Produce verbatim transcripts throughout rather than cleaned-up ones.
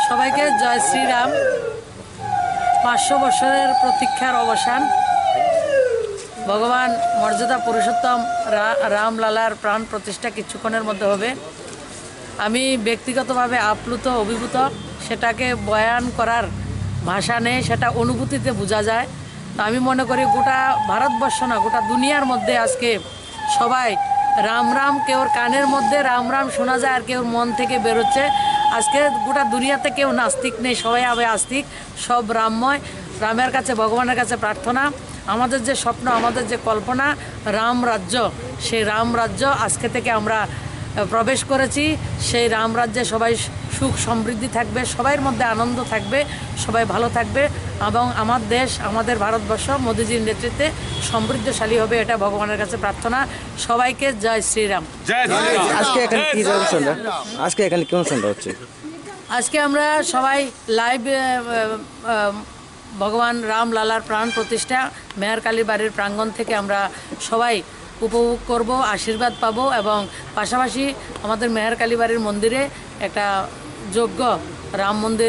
সবাইকে জয় শ্রীরাম। পাঁচশো বছরের প্রতীক্ষার অবসান, ভগবান মর্যাদা পুরুষোত্তম রামলালার প্রাণ প্রতিষ্ঠা কিছুক্ষণের মধ্যে হবে। আমি ব্যক্তিগতভাবে আপ্লুত, অভিভূত, সেটাকে বয়ান করার ভাষা নেই, সেটা অনুভূতিতে বোঝা যায়। তো আমি মনে করি গোটা ভারতবর্ষ না, গোটা দুনিয়ার মধ্যে আজকে সবাই রাম রাম, কেউর কানের মধ্যে রাম রাম শোনা যায় আর কেউর মন থেকে বেরোচ্ছে। আজকে গোটা দুনিয়াতে কেউ নাস্তিক নেই, সবাই আবে আস্তিক, সব রামময়। রামের কাছে, ভগবানের কাছে প্রার্থনা, আমাদের যে স্বপ্ন, আমাদের যে কল্পনা রাম রাজ্য, সেই রাম রাজ্য আজকে থেকে আমরা প্রবেশ করেছি। সেই রাম রাজ্যে সবাই সুখ সমৃদ্ধি থাকবে, সবাইয়ের মধ্যে আনন্দ থাকবে, সবাই ভালো থাকবে এবং আমার দেশ, আমাদের ভারতবর্ষ মোদিজির নেতৃত্বে সমৃদ্ধশালী হবে, এটা ভগবানের কাছে প্রার্থনা। সবাইকে জয় শ্রীরাম। আজকে এখানে কি অনুষ্ঠানটা আজকে এখানে কি অনুষ্ঠানটা হচ্ছে? আজকে আমরা সবাই লাইভ ভগবান রামলালার প্রাণ প্রতিষ্ঠা মেহেরকালীর বাড়ির প্রাঙ্গণ থেকে আমরা সবাই উপভোগ করব, আশীর্বাদ পাবো এবং পাশাপাশি আমাদের মেহেরকালী বাড়ির মন্দিরে একটা যজ্ঞ, রাম মন্দির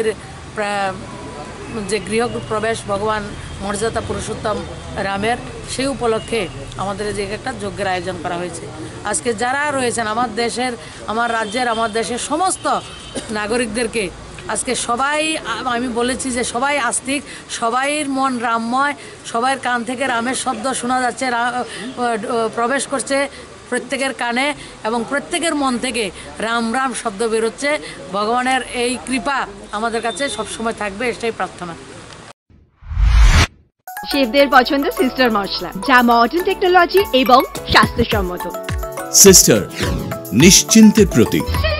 যে গৃহ প্রবেশ ভগবান মর্যাদা পুরুষোত্তম রামের, সেই উপলক্ষে আমাদের যে একটা যজ্ঞের আয়োজন করা হয়েছে। আজকে যারা রয়েছেন আমার দেশের, আমার রাজ্যের, আমার দেশের সমস্ত নাগরিকদেরকে আজকে সবাই, আমি বলেছি যে সবাই আস্তিক, সবাইয়ের মন রামময়, সবাইয়ের কান থেকে রামের শব্দ শোনা যাচ্ছে, প্রবেশ করছে প্রত্যেকের কানে এবং প্রত্যেকের মন থেকে রাম রাম শব্দ বেরোচ্ছে। ভগবানের এই কৃপা আমাদের কাছে সবসময় থাকবে, এটাই প্রার্থনা। শেফদের পছন্দ সিস্টার মশলা, যা মডার্ন টেকনোলজি এবং স্বাস্থ্যসম্মত। সিস্টার, নিশ্চিন্তের প্রতীক।